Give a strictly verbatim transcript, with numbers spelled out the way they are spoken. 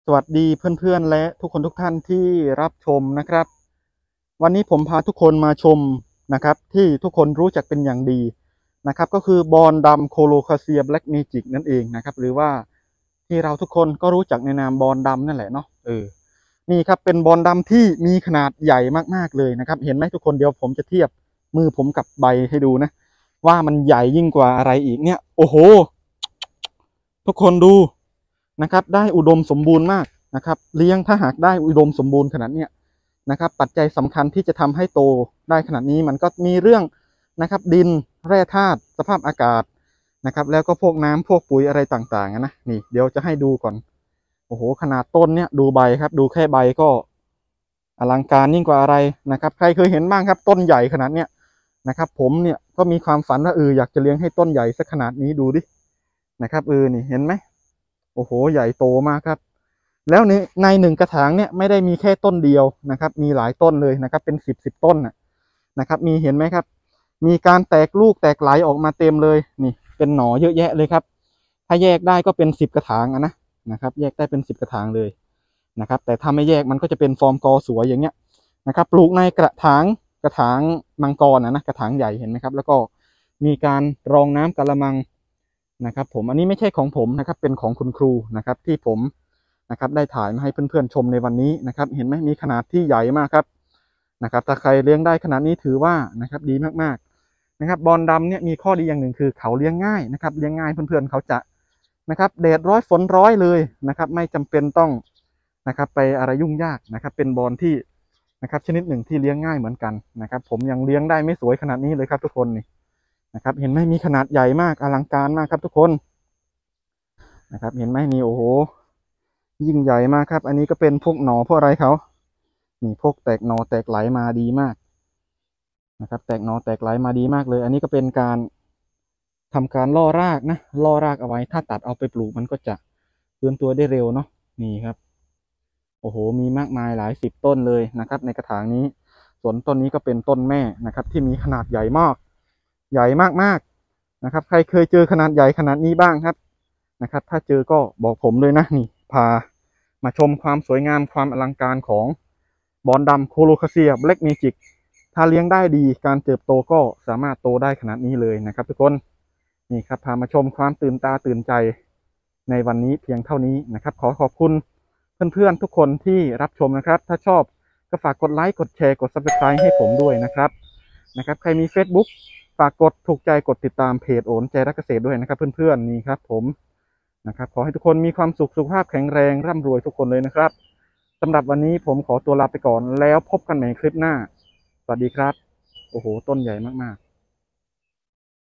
วัสดีเพื่อนๆและทุกคนทุกท่านที่รับชมนะครับวันนี้ผมพาทุกคนมาชมนะครับที่ทุกคนรู้จักเป็นอย่างดีนะครับก็คือบอนดำโคโลคาเซียแบล็กเมจิกนั่นเองนะครับหรือว่าที่เราทุกคนก็รู้จักในนามบอนดำนั่นแหละเนาะเออนี่ครับเป็นบอนดำที่มีขนาดใหญ่มากๆเลยนะครับเห็นไหมทุกคนเดี๋ยวผมจะเทียบมือผมกับใบให้ดูนะว่ามันใหญ่ยิ่งกว่าอะไรอีกเนี่ยโอ้โหทุกคนดูนะครับได้อุดมสมบูรณ์มากนะครับเลี้ยงถ้าหากได้อุดมสมบูรณ์ขนาดเนี้ยนะครับปัจจัยสำคัญที่จะทำให้โตได้ขนาดนี้มันก็มีเรื่องนะครับดินแร่ธาตุสภาพอากาศนะครับแล้วก็พวกน้ำพวกปุ๋ยอะไรต่างๆนะนี่เดี๋ยวจะให้ดูก่อนโอ้โหขนาดต้นเนี้ยดูใบครับดูแค่ใบก็อลังการยิ่งกว่าอะไรนะครับใครเคยเห็นบ้างครับต้นใหญ่ขนาดเนี้ยนะครับผมเนี่ยก็มีความฝันว่าเอออยากจะเลี้ยงให้ต้นใหญ่สักขนาดนี้ดูดินะครับเออนี่เห็นไหมโอ้โหใหญ่โตมากครับแล้วในในหนึ่งกระถางเนี่ยไม่ได้มีแค่ต้นเดียวนะครับมีหลายต้นเลยนะครับเป็นสิบสิบต้นนะครับมีเห็นไหมครับมีการแตกลูกแตกไหลออกมาเต็มเลยนี่เป็นหน่อเยอะแยะเลยครับถ้าแยกได้ก็เป็นสิบกระถางนะนะครับแยกได้เป็นสิบกระถางเลยนะครับแต่ถ้าไม่แยกมันก็จะเป็นฟอร์มกอสวยอย่างเงี้ยนะครับปลูกในกระถางกระถางมังกรนะนะกระถางใหญ่เห็นไหมครับแล้วก็มีการรองน้ำกะละมังนะครับผมอันนี้ไม่ใช่ของผมนะครับเป็นของคุณครูนะครับที่ผมนะครับได้ถ่ายมาให้เพื่อนๆชมในวันนี้นะครับเห็นไหมมีขนาดที่ใหญ่มากครับนะครับถ้าใครเลี้ยงได้ขนาดนี้ถือว่านะครับดีมากๆนะครับบอลดำเนี่ยมีข้อดีอย่างหนึ่งคือเขาเลี้ยงง่ายนะครับเลี้ยงง่ายเพื่อนๆเขาจะนะครับแดดร้อยฝนร้อยเลยนะครับไม่จำเป็นต้องนะครับไปอะไรยุ่งยากนะครับเป็นบอลที่นะครับชนิดหนึ่งที่เลี้ยงง่ายเหมือนกันนะครับผมยังเลี้ยงได้ไม่สวยขนาดนี้เลยครับทุกคนนี่นะครับเห็นไหมมีขนาดใหญ่มากอลังการมากครับทุกคนนะครับเห็นไหมนี่โอ้โหยิ่งใหญ่มากครับอันนี้ก็เป็นพวกหน่อพวกอะไรเขานี่พวกแตกหน่อแตกไหลมาดีมากนะครับแตกหน่อแตกไหลมาดีมากเลยอันนี้ก็เป็นการทำการล่อรากนะล่อรากเอาไว้ถ้าตัดเอาไปปลูกมันก็จะฟื้นตัวได้เร็วเนาะนี่ครับโอ้โหมีมากมายหลายสิบต้นเลยนะครับในกระถางนี้ส่วนต้นนี้ก็เป็นต้นแม่นะครับที่มีขนาดใหญ่มากใหญ่มากๆนะครับใครเคยเจอขนาดใหญ่ขนาดนี้บ้างครับนะครับถ้าเจอก็บอกผมเลยนะนี่พามาชมความสวยงามความอลังการของบอนดำโคโลคาเซียแบล็กเมจิกถ้าเลี้ยงได้ดีการเติบโตก็สามารถโตได้ขนาดนี้เลยนะครับทุกคนนี่ครับพามาชมความตื่นตาตื่นใจในวันนี้เพียงเท่านี้นะครับขอขอบคุณเพื่อนๆทุกคนที่รับชมนะครับถ้าชอบก็ฝากกดไลค์กดแชร์กด ซับสไครบ์ ให้ผมด้วยนะครับนะครับใครมี เฟซบุ๊ก ฝากกดถูกใจกดติดตามเพจโอนใจรักเกษตรด้วยนะครับเพื่อนๆนี่ครับผมนะครับขอให้ทุกคนมีความสุขสุขภาพแข็งแรงร่ำรวยทุกคนเลยนะครับสำหรับวันนี้ผมขอตัวลาไปก่อนแล้วพบกันใหม่คลิปหน้าสวัสดีครับโอ้โหต้นใหญ่มากๆ